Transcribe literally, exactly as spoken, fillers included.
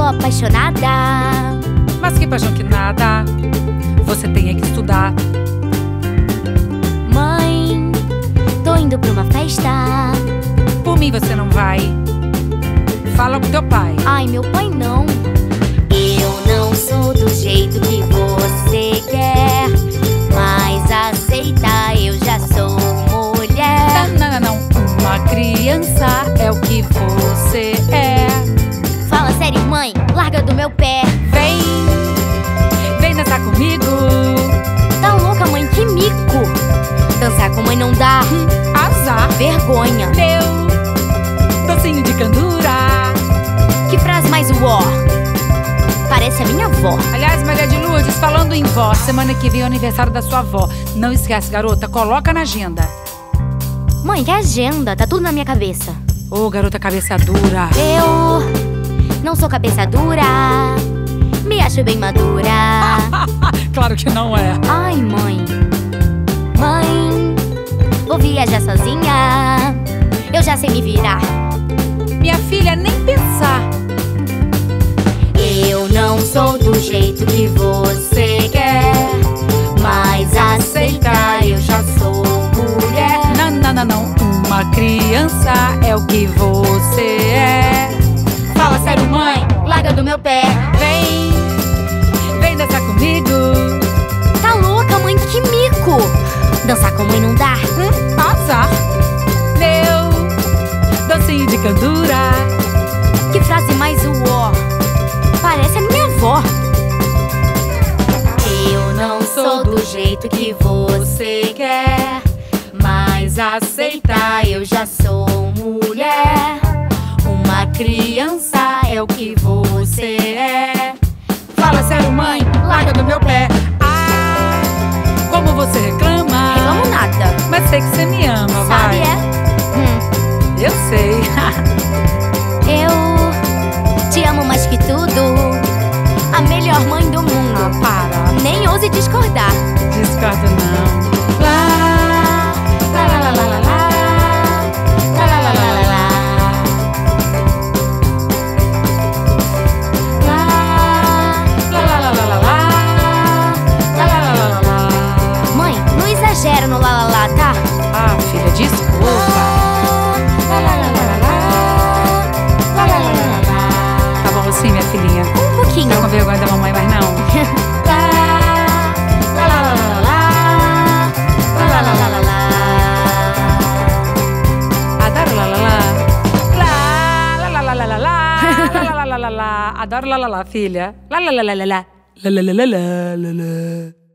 apaixonada. Mas que paixão que nada, você tem é que estudar. Mãe, tô indo pra uma festa. Por mim você não vai. Fala com teu pai. Ai, meu pai não. Eu não sou do jeito que você quer, mas aceita, eu já sou mulher. Não, não, não, não. Uma criança é o que você é. Fala sério, mãe, larga do meu pé. Vem, vem dançar comigo. Tá louca, mãe, que mico. Dançar com mãe não dá. Hum, azar. Vergonha. Meu docinho de candura. Que frase mais uó. Parece a minha avó. Aliás, Maria de Lourdes, falando em vó, semana que vem é o aniversário da sua avó. Não esquece, garota, coloca na agenda. Mãe, que agenda? Tá tudo na minha cabeça. Ô, oh, garota cabeça dura. Eu não sou cabeça dura, me acho bem madura. Claro que não é. Ai, mãe. Mãe, vou viajar sozinha, eu já sei me virar. Minha filha, nem pensar. Eu não sou do jeito que você quer, mas aceita, eu já sou mulher. Não, não, não, não. Uma criança é o que você é. Fala sério, mãe, larga do meu pé. Vem, vem dançar comigo. Tá louca, mãe, que mico. Dançar com mãe não dá. Hum, azar. Meu docinho de candura. Que frase mais uó. Parece a minha avó. Eu não sou do jeito que você quer, mas aceita, eu já sou mulher. Uma criança é o que você é. Fala sério, mãe, larga do meu pé. Ah, como você reclama. Reclamo nada. Mas sei que você me ama, Sabe, vai. é? Hum. Eu sei. Eu te amo mais que tudo, a melhor mãe do mundo. Ah, para. Nem ouse discordar. Discordo não. Lá, lá, lá, lá, lá, lá, lá. Lá, lá, lá, lá, lá, lá. Lá, lá, lá, lá, lá, lá, lá. Lá, lá, lá, lá, lá, lá. Mãe, não exagera no lá, lá, lá, tá? Ah, filha, desculpa. Lá, lá, lá, lá, lá, lá. Lá, lá, lá, lá, lá. Tá bom assim, minha filhinha? Um pouquinho. Tá com vergonha da mamãe, mas não. Lá, lá, lá, lá, lá, lá. Lá, lá, lá, lá, lá, lá. Adoro lá, lá, lá. Lá, lá, lá, lá, lá, lá, lá. Lá, lá, lá, lá, lá, lá. Adoro lá, lá, lá, filha. Lá, lá, lá, lá, lá, lá. Lá, lá, lá, lá, lá, lá, lá.